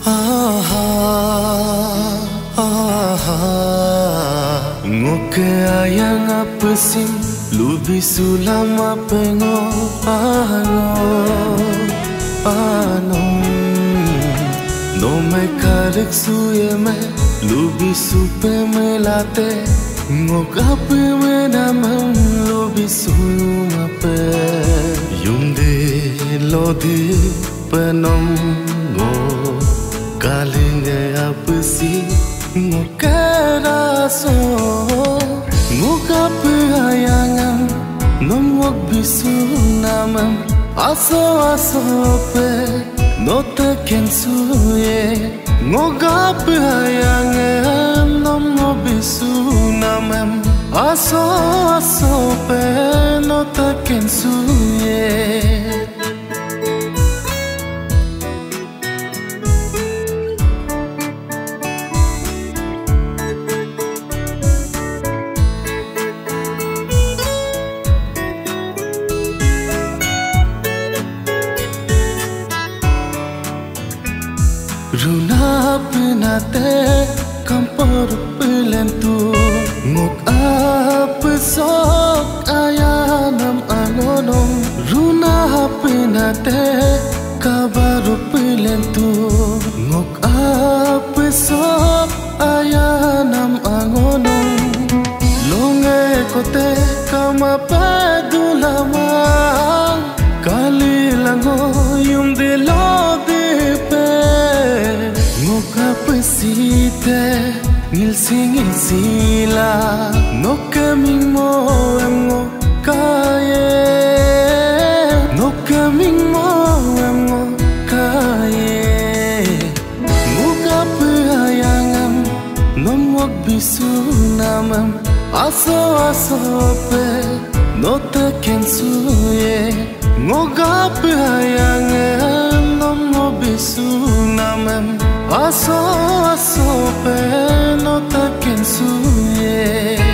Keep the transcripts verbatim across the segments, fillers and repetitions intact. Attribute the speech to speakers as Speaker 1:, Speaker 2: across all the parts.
Speaker 1: Aha, aha, ngoke ayang apesim, lubi sulam apengo, ano, ano, no me karek suye me, lubi supe me late, ngok ape me namam, lubi suyum ape, yunde lodi penom ngo. Kalinge apsi ngokeraso ngokap ayangam nomok bisu namam aso aso pe note kensuye ngokap ayangam nomok bisu namam aso aso pe note kensuye. Runa penate kampor pelentu ngok ap sok ayanam angonong Runa penate kabar pelentu ngok ap sok ayanam angonong longe kote kama padulama kali lango yum dilo Site ngil singil sila no kaming mo emo kaye no kaming mo emo kaye muka payangam nom wag bisu namam aso aso pe no te kensuye ngoga payangam nom wag bisu namam aso aso pe no te kensuye.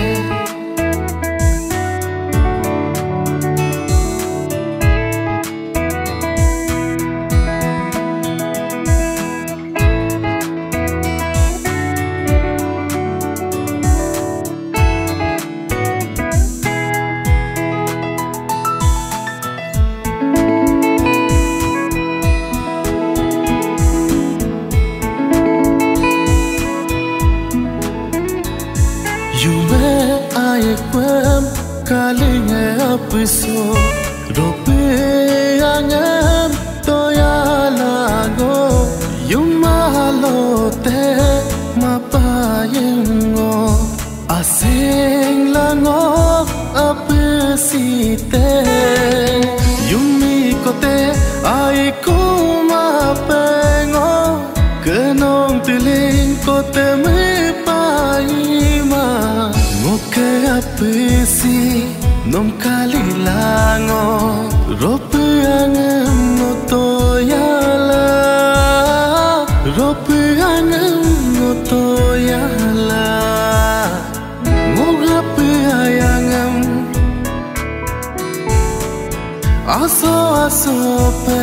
Speaker 1: Yume aye kwem kalinge apiso rope angam toya lago yumalote mapayengo asing lango apisite yumi kote aye kumapengo kenong tiling kote me Ngoke apesi nom kalilango rope angem no toyala rope angem no toyala ngogape ayangam aso aso pe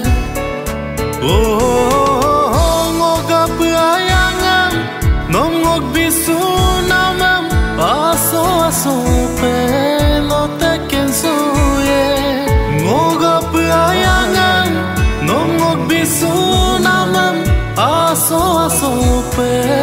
Speaker 1: oh ngogape ayangam nom ngok bisu namam aso aso pe no te kensuye ngoga pe ayangan nomok bisu namam aso aso pe